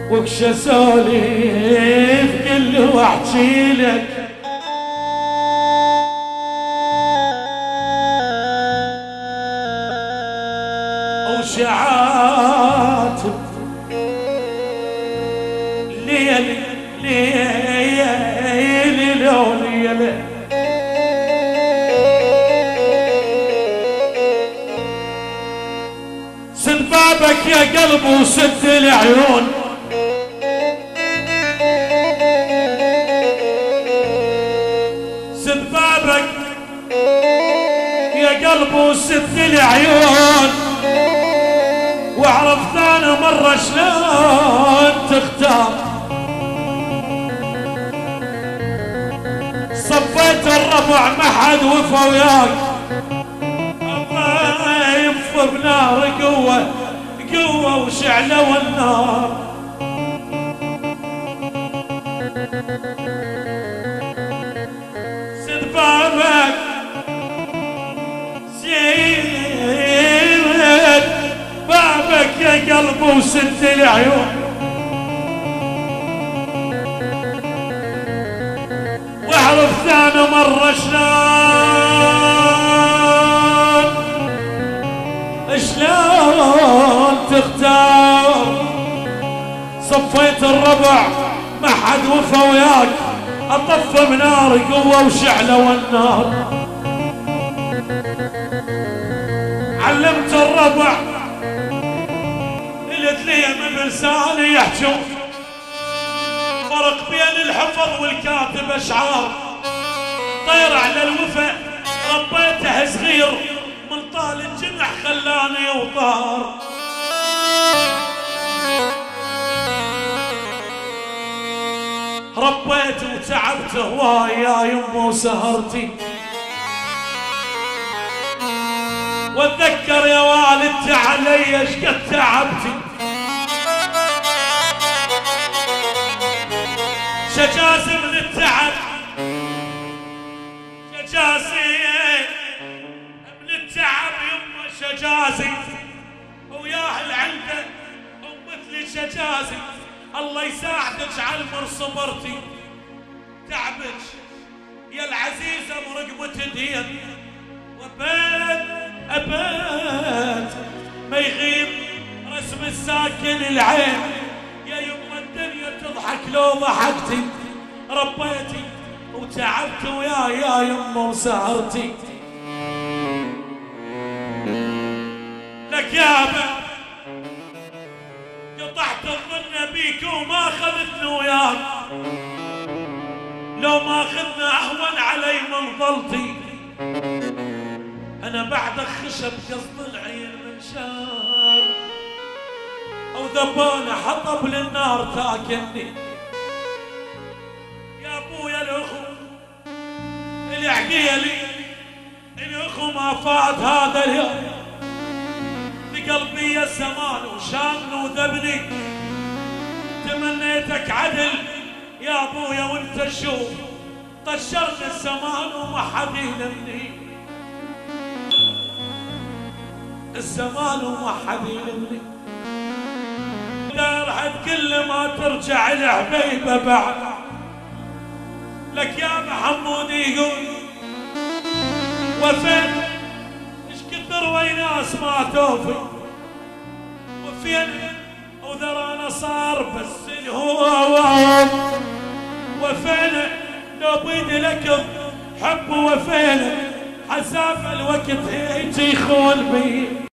وكش اسولف كل واحكي لك وشعاتب ليل ليل لو ليل سد بابك يا قلب وسد العيون سد بابك يا قلب وسد العيون واعرف ثاني مرة شلون تختار صفيت الربع ما حد وفى وياك الله ينفى بنار قوة قوة وشعلة والنار سد بابك زين بابك يا قلب وسد العيون واعرف ثاني مرة شلون تختار صفيت الربع ما حد وفى وياك اطفى بنار قوة وشعلة والنار علمت الربع قلت لي ما بلساني يحجون فرق بين الحفظ والكاتب اشعار طير على الوفا ربيته صغير من طال الجنح خلاني وطار ربيت وتعبت هواي يا يمه وسهرتي واتذكر يا والدتي علي ايش قد تعبتي شجازي من التعب شجازي من التعب يمه شجازي وياه العنده ومثلي شجازي الله يساعدك على المر صبرتي تعبك يا العزيزه برقبه دين أبد ما يغيب رسم الساكن العين يا يما الدنيا تضحك لو ضحكتي ربيتي وتعبت يا يما وسهرتي لك يابا قطعت الظن بيك وما اخذتني وياك لو ما اخذنا اهون علي من ظلتي انا بعدك خشب قصد العين من شار او ذبانه حطب للنار تاكلني يا ابويا الاخو العقيلي الاخو ما فات هذا اليوم بقلبي الزمان وشامني وذبني تمنيتك عدل يا ابويا وانت شوف طشرت الزمان وما حد يلمني الزمان وما حد يلمني دارحت كل ما ترجع الحبيبه بعد لك يا محمود يقول وفين ايش كثر ويناس ما توفي وفين وذرانا صار بس الهوى وفين لو بيدي لك حب وفين حساب الوقت هيجي يخون بي